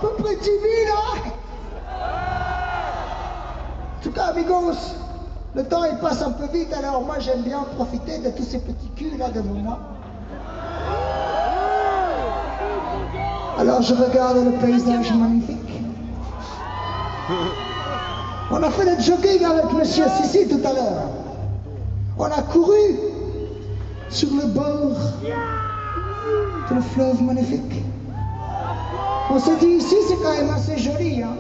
peu près 10 000, hein? En tout cas, amigos, le temps il passe un peu vite, alors moi j'aime bien profiter de tous ces petits culs là devant moi. Alors je regarde le paysage magnifique. On a fait le jogging avec Monsieur Sissi tout à l'heure. On a couru sur le bord de le fleuve magnifique. On s'est dit ici c'est quand même assez joli, hein.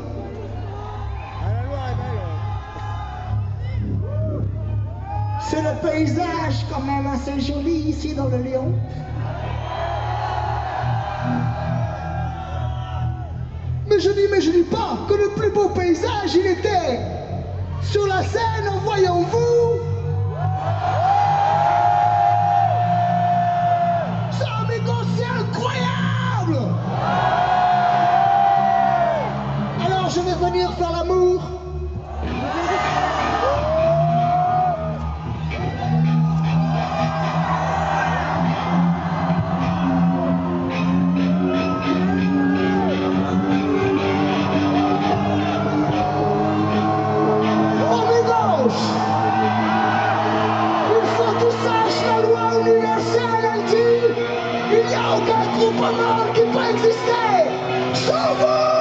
C'est le paysage quand même assez joli ici dans le Léon. Mais je dis pas que le plus beau paysage il était sur la Seine en voyant vous. Ça, amigos, c'est incroyable. Alors je vais venir faire l'amour. Il n'y a aucun groupe humain qui peut exister sans vous!